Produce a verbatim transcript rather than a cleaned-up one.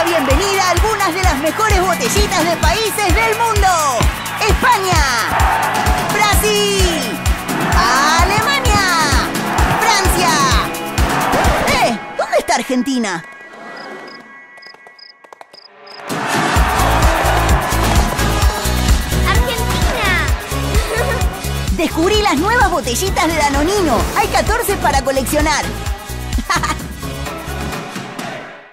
bienvenida a algunas de las mejores botellitas de países del mundo. España, Brasil, Alemania, Francia. ¡Eh! ¿Dónde está Argentina? Descubrí las nuevas botellitas de Danonino. Hay catorce para coleccionar.